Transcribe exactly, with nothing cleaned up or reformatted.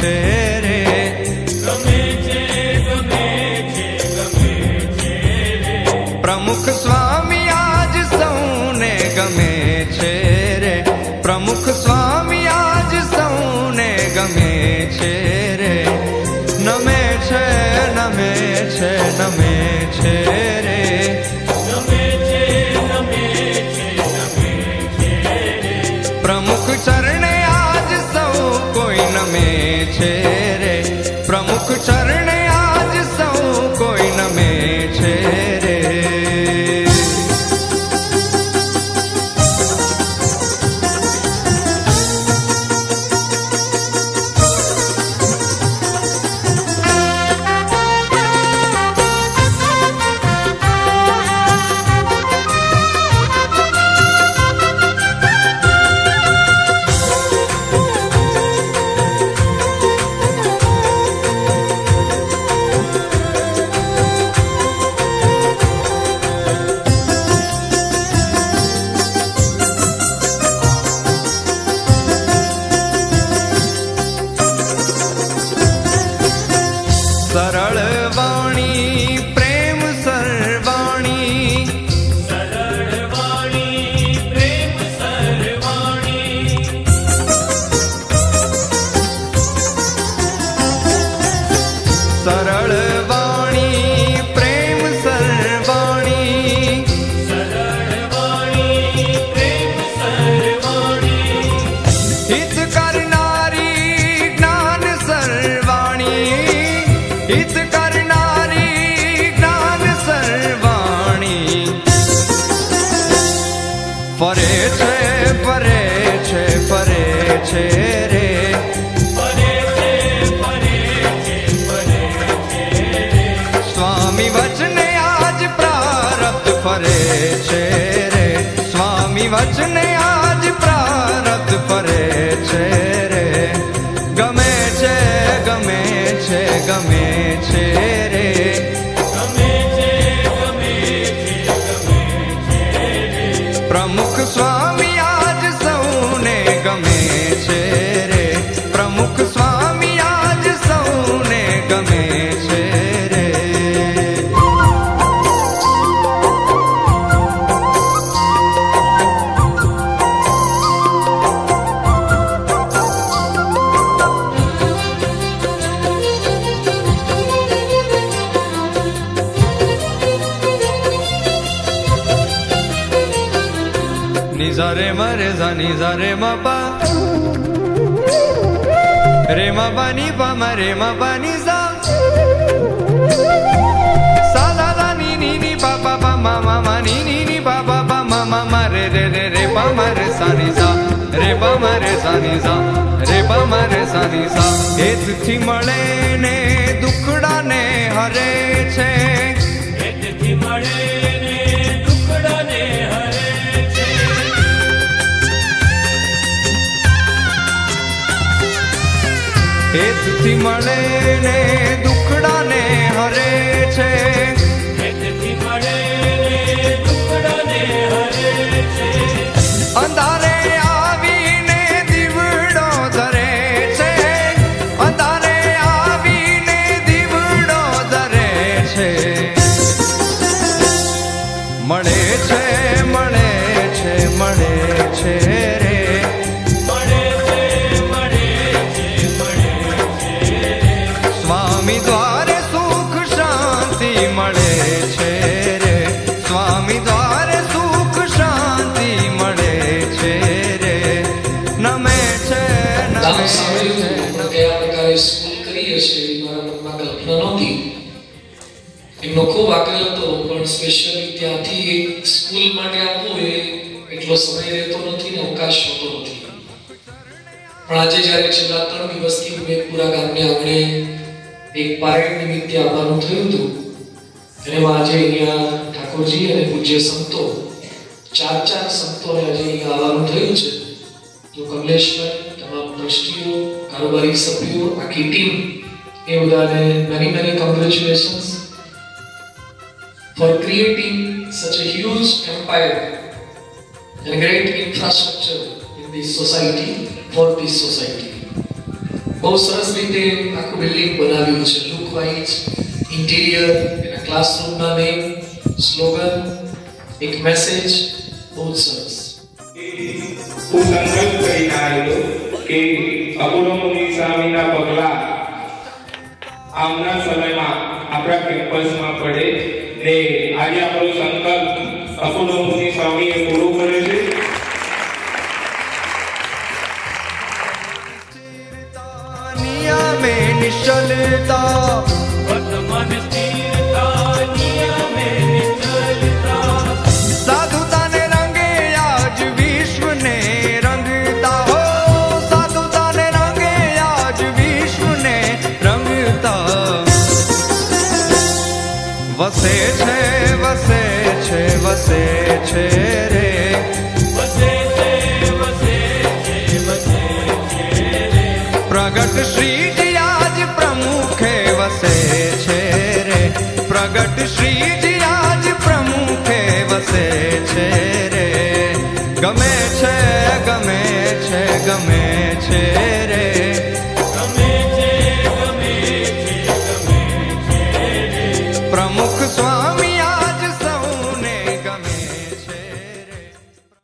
છે રે, ગમે છે ગમે છે ગમે છે રે, પ્રમુખ સ્વામી આજ સૌને ગમે છે રે, પ્રમુખ સ્વામી આજ સૌને ગમે છે રે, નમે છે નમે છે નમે છે રે, ગમે છે ગમે છે ગમે છે રે, પ્રમુખ ચરણે આજ સૌ કોઈ નમે છે રે, પ્રમુખ ચરણે આજ સૌ કોઈ નમે છે રે. સરળ વાણી પ્રેમ સરવાણી, સરળ વાણી પ્રેમ સરવાણી, સરળ વાણી પ્રેમ સરવાણી, સરળ વાણી પ્રેમ સરવાણી, હિત કરનારી જ્ઞાન સરવાણી, હિત કરનારી જ્ઞાન સરવાણી, ફરે છે ફરે છે ફરે છે રે, ફરે છે ફરે છે ફરે છે રે, સ્વામી વચને આજ પ્રારબ્ધ ફરે છે રે, સ્વામી વચને આજ પ્રારબ્ધ ફરે છે રે, ગમે છે ગમે છે ગમે છે રે, ગમે છે ગમે છે ગમે છે રે, પ્રમુખ સ્વામી આજ સૌને ગમે છે રે, પ્રમુખ સ્વામી આજ સૌને ગમે છે રે. નિઝા રે મરે ઝા નિઝા રે મપા રે મપા ની પા મરે મપા ની ઝા સા દા દા ની ની ની પા પા પા મા મા મા ની ની ની પા પા પા મા મા મા રે રે રે રે પા મા રે સા ની ઝા રે પા મા રે સા ની ઝા રે પા મા રે સા ની ઝા. હેતથી મળે ને દુખડા ને હરે છે, હેતથી મળે ને દુખડાને હરે છે, હેતથી મળે ને દુખડા ને હરે છે, હેતથી મળે ને દુખડાને હરે છે, અંધારે આવીને દીવડો ધરે છે, અંધારે આવીને દીવડો ધરે છે, મળે છે મળે છે મળે છે રે, મળે છે મળે છે મળે છે રે, સ્વામી દ્વારે સુખ શાંતિ મળે છે રે, સ્વામી દ્વારે સુખ શાંતિ મળે છે રે, નમે છે દાન નમે સાંભળ્યું તો કયા પ્રકારે સ્કૂલ કરી હશે એવી મારા મનમાં કલ્પના નહોતી. એમનો ખૂબ આગ્રહ હતો, પણ સ્પેશિયલી ત્યાંથી એક સ્કૂલ માટે આપવું એ એટલો સમય રહેતો નથી ને અવકાશ હોતો નથી. પણ આજે જ્યારે છેલ્લા ત્રણ દિવસથી ઉમેદપુરા ગામને આંગણે એક પારેડ નિમિત્તે આવવાનું થયું હતું, એમાં આજે અહીંયા ઠાકોરજી અને પૂજ્ય સંતો ચાર ચાર સંતોને આજે અહીંયા આવવાનું થયું છે. તો કમલેશભાઈ, તમામ ટ્રસ્ટીઓ, કારોબારી સભ્યો, આખી ટીમ, એ બધાને many many congratulations for creating such a huge empire and a great infrastructure in this society, for this society. બહુ સરસ રીતે આખું બિલ્ડિંગ બનાવ્યું છે, લુક વાઇઝ, ઇન્ટિરિયર, એના ક્લાસરૂમના નેમ, સ્લોગન, એક મેસેજ, બહુ જ સરસ. હું સંકલ્પ કરીને આવ્યો કે અપૂર્વ મુનિ સ્વામીના પગલા આવનાર સમયમાં આપણા કેમ્પસમાં પડે ને આજે આપણો સંકલ્પ અપૂર્વ મુનિ સ્વામીએ પૂરો કર્યો છે. નિયમે નિશ્ચલતા વર્તમાન સ્થિરતા નિયમે નિશ્ચલતા સાધુતાને રંગે આજ વિશ્વને રંગતા હો સાધુતાને રંગે આજ વિશ્વને રંગતા વસે છે વસે છે વસે છે રે વસે છે વસે છે વસે છે રે પ્રગટ શ્રીજી આજ પ્રમુખે વસે છે રે પ્રગટ શ્રીજી આજ પ્રમુખે વસે છે રે ગમે છે ગમે છે ગમે છે રે